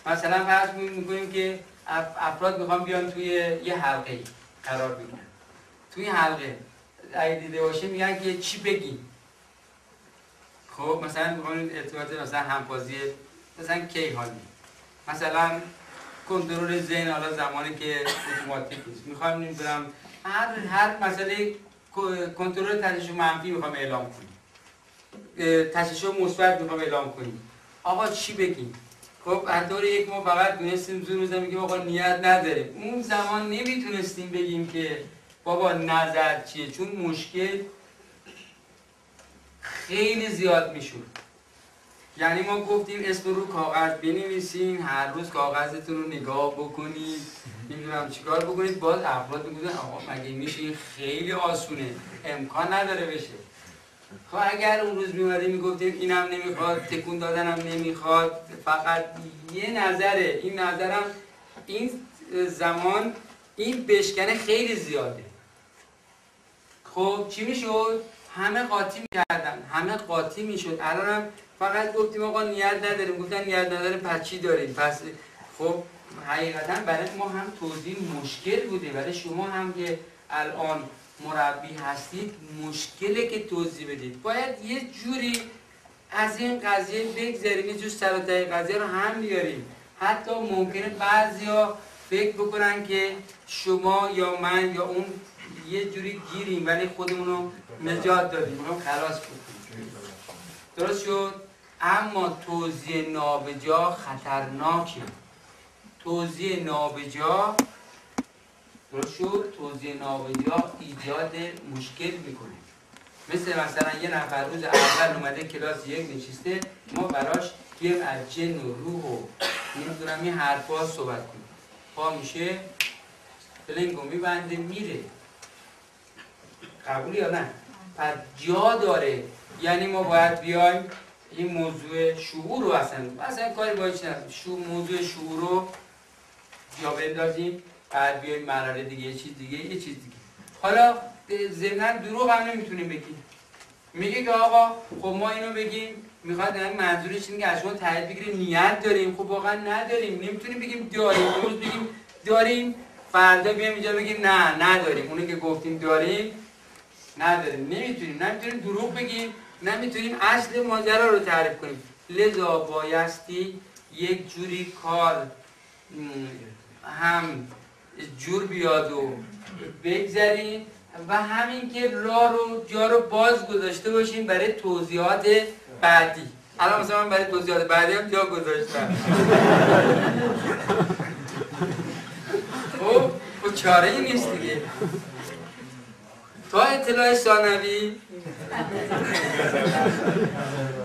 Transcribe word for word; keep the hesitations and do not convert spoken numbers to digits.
مثلا فرض می‌کنیم که افراد میخوان بیان توی یه حلقه قرار بگیرن. توی حلقه اگه دیده باشه میگن که چی بگیم. خب مثلا میخوان ارتباط مثلا همبازی مثلا کی حالی، مثلا کنترل ذهن، حالا زمانی که اتوماتیک نیست میخوام نمیدونم هر هر مسئله کنترل تشعشع منفی میخوام اعلام کنیم، تشعشع مثبت میخوام اعلام کنیم، آقا چی بگیم؟ خب از طور یک ما فقط دونستیم زور بزنیم میگیم آقا نیت نداریم. اون زمان نمیتونستیم بگیم که بابا نظر چیه، چون مشکل خیلی زیاد میشد. یعنی ما گفتیم اسم رو کاغذ بنویسین، هر روز کاغذتون رو نگاه بکنید، نمیدونم چیکار بکنید، باز افراد میگن آقا مگه میشه، خیلی آسونه، امکان نداره بشه. خب اگر اون روز میومدیم میگفتیم اینم نمیخواد، تکون دادنم نمیخواد، فقط یه نظره، این نظرم این زمان این بشکنه خیلی زیاده. خب چی میشد؟ همه قاطی میکردن، همه قاطی میشد. الانم فقط گفتیم آقا نیت نداریم، گفتن نیت نداریم پس چی داریم؟ پس خب حقیقتا برای ما هم توضیح مشکل بوده، برای شما هم که الان مربی هستید مشکله که توضیح بدید. باید یه جوری از این قضیه بگذاریم، یه جور سر و ته قضیه رو هم بیاریم. حتی ممکنه بعضیا فکر بکنن که شما یا من یا اون یه جوری گیریم ولی خودمون رو نجات دادیم، میخوام خلاص بکنیم. درست شد؟ اما توزیع نابجا خطرناکه. توزیع نابجا درست شد؟ توزیع نابجا ایجاد مشکل میکنه. مثل مثلا یه نفر روز اول اومده کلاس یک نشسته، ما براش گیم از جن و روح و نمیدونم این حرفا صحبت کنیم، پا میشه فلنگو میبنده میره. قبول یا نه؟ پس جا داره. یعنی ما باید بیایم این موضوع شعور رو اصلا اصلا کاری باید نداریم، شو موضوع شعور رو جا بندازیم، بعد بیایم مرحله دیگه، یه چیز دیگه یه چیز دیگه. حالا ضمن دروغ هم نمیتونیم بگیم. میگه که آقا خب ما اینو بگیم، میخواد یعنی منظورش اینه که از شما تایید بگیریم نیت داریم. خب واقعا نداریم، نمیتونیم بگیم داریم. روز بگیم داریم، فردا بیایم اینجا بگیم نه نداریم. اونی که گفتیم داریم نداریم. نمیتونیم نمیتونیم دروغ بگیم، نمیتونیم اصل ماجرا رو تعریف کنیم. لذا بایستی یک جوری کار هم جور بیاد و بگذاریم و همین که راه رو جا رو باز گذاشته باشیم برای توضیحات بعدی. الان مثلا من برای توضیحات بعدی هم جا گذاشتم. خب خب چاره ای نیست دیگه. تا اطلاع ثانوی